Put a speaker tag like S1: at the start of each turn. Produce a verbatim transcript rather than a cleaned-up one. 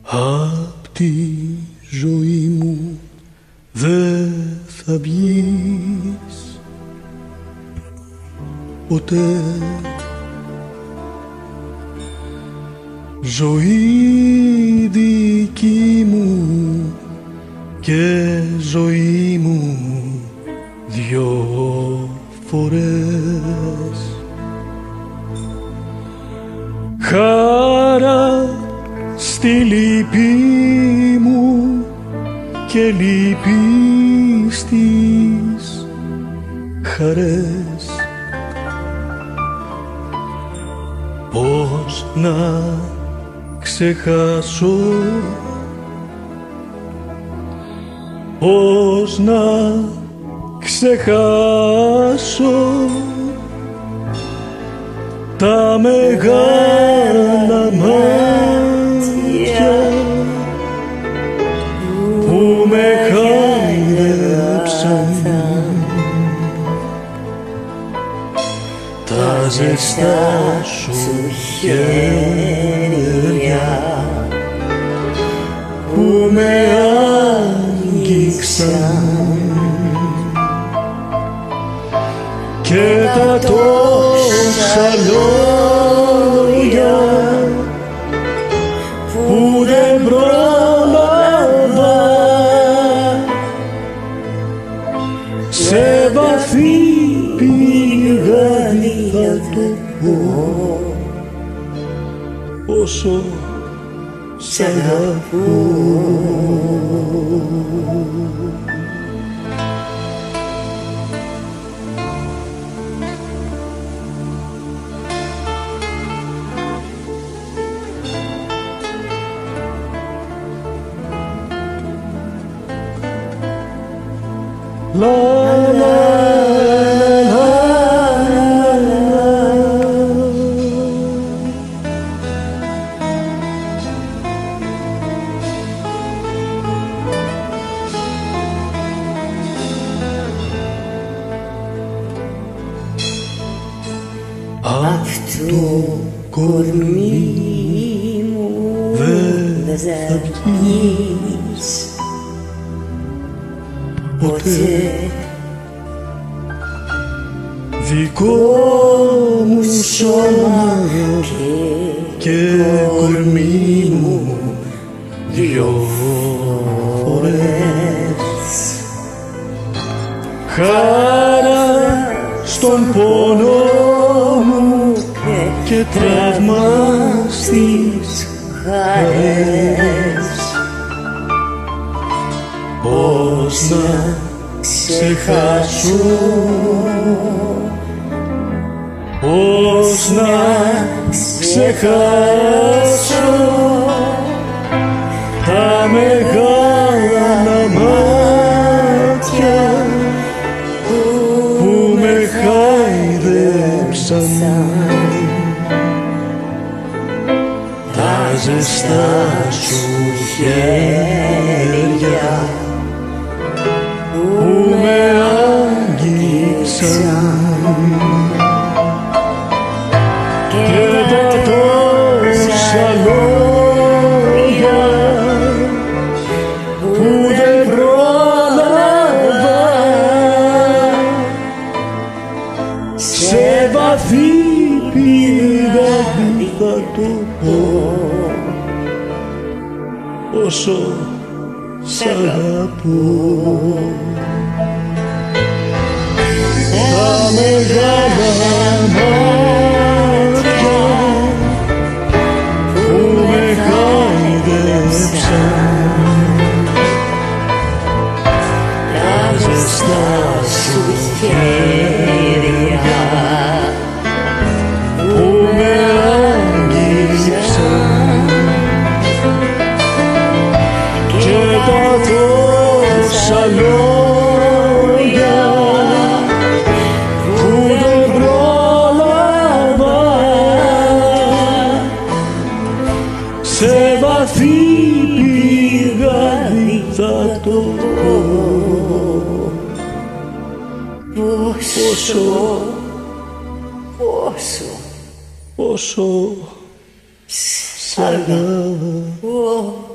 S1: Απ' τη ζωή μου δε θα βγεις ποτέ. Ζωή δική μου και ζωή μου δυο φορές. Χαρά στη λύπη μου και λύπη στις χαρές. Πώς να ξεχάσω, πώς να ξεχάσω τα μεγάλα μάτια που με χάιδεψαν, τα ζεστά σου χέρια που με άγγιξαν και τα τόσα λόγια που δεν πρόλαβα σε βαθύ πηγάδι θα το πω όσο σ' αγαπώ. La la la la Απ' το κορμί μου δεν θα βγεις ποτέ. Δικό μου σώμα και κορμί μου δυο φορές. Χαρά στον πόνο μου και τραύμα στις χαρές. Πώς να ξεχάσω, πώς να ξεχάσω τα μεγάλα μάτια που με χάιδεψαν, τα ζεστά σου χέρια που με άγγιξαν και τα τόσα λόγια που δεν πρόλαβα σε βαθύ πηγάδι θα το πω όσο σ' αγαπώ. Τα μεγάλα μάτια που με χάιδεψαν, τα ζεστά σου χέρια που με άγγιξαν και τα τόσα λόγια που δεν πρόλαβα σε βαθύ πηγάδι θα το πω πόσο, πόσο, πόσο σ' αγαπώ.